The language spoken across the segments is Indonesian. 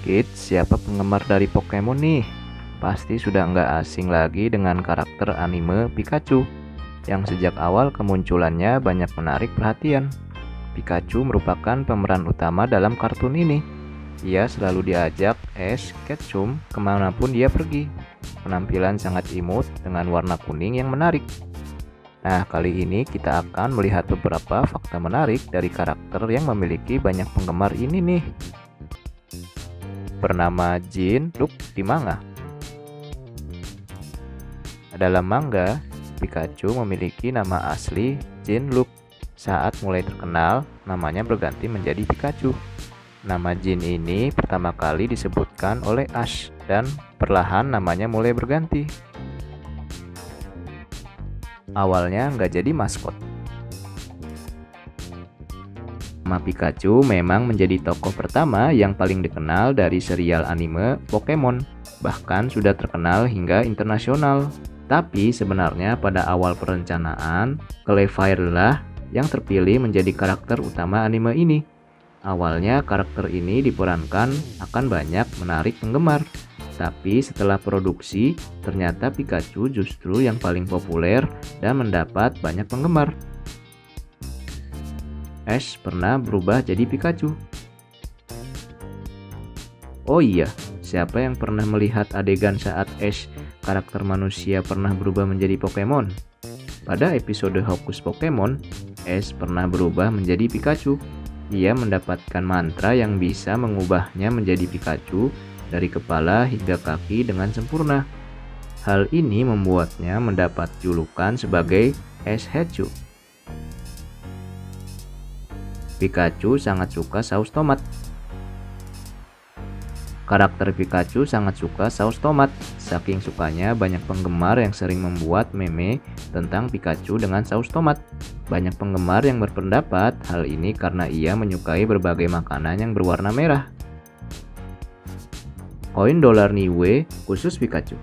Kids, siapa penggemar dari Pokemon nih? Pasti sudah nggak asing lagi dengan karakter anime Pikachu, yang sejak awal kemunculannya banyak menarik perhatian. Pikachu merupakan pemeran utama dalam kartun ini. Ia selalu diajak Ash Ketchum kemanapun dia pergi. Penampilan sangat imut dengan warna kuning yang menarik. Nah, kali ini kita akan melihat beberapa fakta menarik dari karakter yang memiliki banyak penggemar ini nih. Bernama Jin Look di manga. Dalam manga, Pikachu memiliki nama asli Jin Look. Saat mulai terkenal, namanya berganti menjadi Pikachu. Nama Jin ini pertama kali disebutkan oleh Ash dan perlahan namanya mulai berganti. Awalnya nggak jadi maskot. Nama Pikachu memang menjadi tokoh pertama yang paling dikenal dari serial anime Pokemon, bahkan sudah terkenal hingga internasional. Tapi sebenarnya pada awal perencanaan, Clefairy lah yang terpilih menjadi karakter utama anime ini. Awalnya karakter ini diperankan akan banyak menarik penggemar, tapi setelah produksi, ternyata Pikachu justru yang paling populer dan mendapat banyak penggemar. Ash pernah berubah jadi Pikachu. Oh iya, siapa yang pernah melihat adegan saat Ash, karakter manusia, pernah berubah menjadi Pokemon? Pada episode Hokus Pokemon, Ash pernah berubah menjadi Pikachu. Ia mendapatkan mantra yang bisa mengubahnya menjadi Pikachu dari kepala hingga kaki dengan sempurna. Hal ini membuatnya mendapat julukan sebagai Ash Ketchum. Pikachu sangat suka saus tomat. Karakter Pikachu sangat suka saus tomat. Saking sukanya, banyak penggemar yang sering membuat meme tentang Pikachu dengan saus tomat. Banyak penggemar yang berpendapat hal ini karena ia menyukai berbagai makanan yang berwarna merah. Koin dolar Niue khusus Pikachu.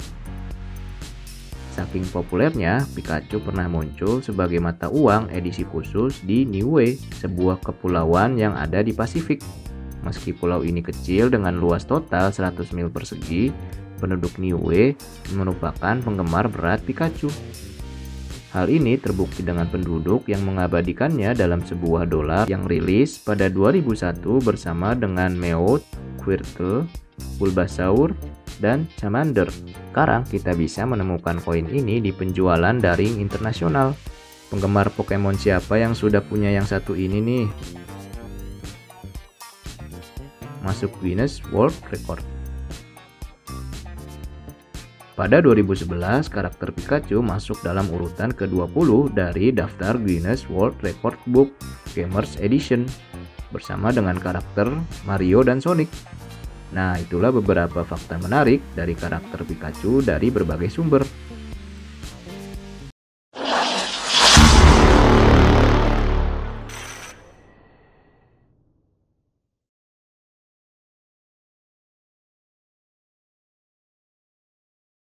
Saking populernya, Pikachu pernah muncul sebagai mata uang edisi khusus di Niue, sebuah kepulauan yang ada di Pasifik. Meski pulau ini kecil dengan luas total 100 mil persegi, penduduk Niue merupakan penggemar berat Pikachu. Hal ini terbukti dengan penduduk yang mengabadikannya dalam sebuah dolar yang rilis pada 2001 bersama dengan Meowth, Squirtle, Bulbasaur, dan Charmander. Sekarang kita bisa menemukan koin ini di penjualan daring internasional. Penggemar Pokemon siapa yang sudah punya yang satu ini nih? Masuk Guinness World Record. Pada 2011, karakter Pikachu masuk dalam urutan ke-20 dari daftar Guinness World Record Book Gamers Edition bersama dengan karakter Mario dan Sonic. Nah, itulah beberapa fakta menarik dari karakter Pikachu dari berbagai sumber.